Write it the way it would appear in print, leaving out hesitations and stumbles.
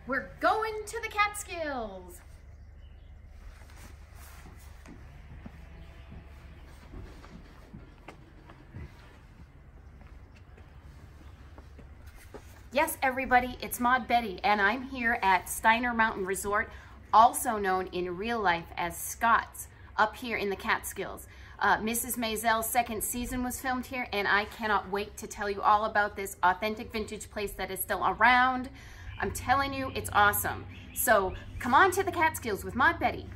We're going to the Catskills. Yes, everybody, it's Maud Betty, and I'm here at Steiner Mountain Resort, also known in real life as Scott's, up here in the Catskills. Mrs. Maisel's second season was filmed here, and I cannot wait to tell you all about this authentic vintage place that is still around. I'm telling you, it's awesome. So come on to the Catskills with Maud Betty.